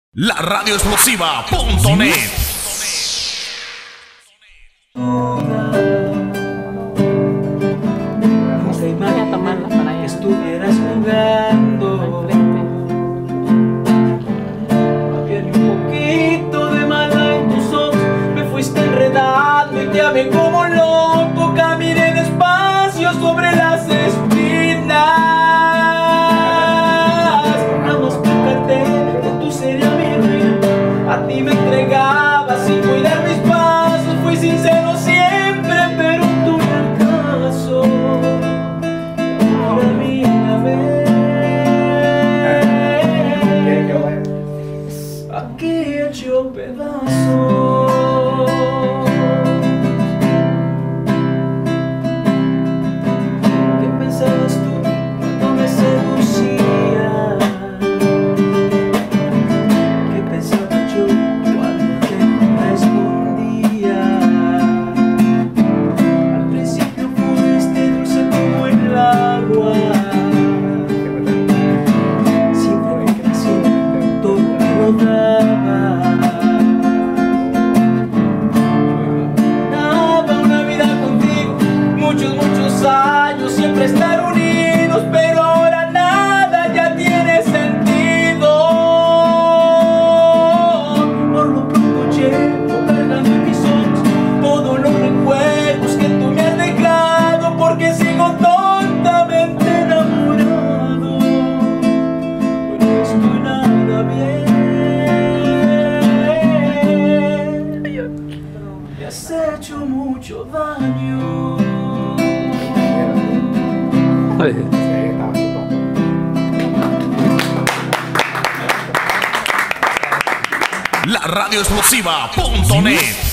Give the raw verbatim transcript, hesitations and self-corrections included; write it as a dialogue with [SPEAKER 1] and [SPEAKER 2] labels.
[SPEAKER 1] La radio explosiva punto net.
[SPEAKER 2] Esa imagen que estuvieras jugando, había un poquito de mala en tus ojos. Me fuiste enredando y te amé como loco. Caminé despacio sobre las espinas, nada más fíjate que tú serías mi reina. A ti me entregaba sin cuidar mis pasos. Fui sincero siempre, pero tú me acaso. Ahora mírame, aquí hecho pedazos. ¿Qué pensabas tú cuando me seducías? ¿Qué pensaba yo cuando te respondía? Al principio fuiste dulce como el agua, siempre me creció todo me rodaba. Daba una vida contigo, muchos, muchos años, siempre estar unidos, pero ahora nada ya tiene sentido. Por lo pronto llevo cargando en mis ojos todos los recuerdos que tú me has dejado, porque sigo tontamente enamorado. Hoy no estoy nada bien, me has hecho mucho daño.
[SPEAKER 1] La radio explosiva punto net.